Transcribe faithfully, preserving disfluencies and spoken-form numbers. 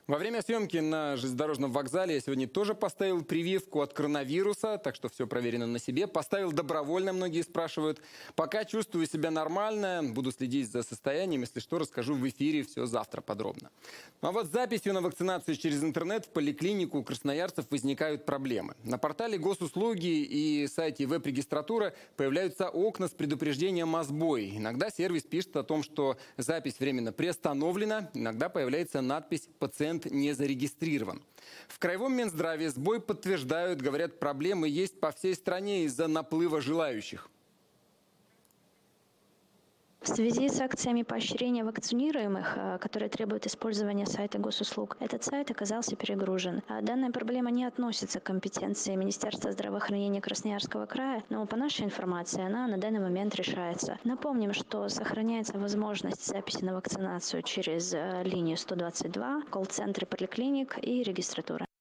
Во время съемки на железнодорожном вокзале я сегодня тоже поставил прививку от коронавируса, так что все проверено на себе. Поставил добровольно, многие спрашивают. Пока чувствую себя нормально, буду следить за состоянием. Если что, расскажу в эфире все завтра подробно. А вот с записью на вакцинацию через интернет в поликлинику у красноярцев возникают проблемы. На портале госуслуги и сайте веб-регистратура появляются окна с предупреждением о сбое. Иногда сервис пишет о том, что запись временно приостановлена. Иногда появляется надпись «Пациент не зарегистрирован». В Краевом Минздраве сбой подтверждают, говорят, проблемы есть по всей стране из-за наплыва желающих. В связи с акциями поощрения вакцинируемых, которые требуют использования сайта госуслуг, этот сайт оказался перегружен. Данная проблема не относится к компетенции Министерства здравоохранения Красноярского края, но по нашей информации она на данный момент решается. Напомним, что сохраняется возможность записи на вакцинацию через линию сто двадцать два, колл-центры поликлиник и регистратуры.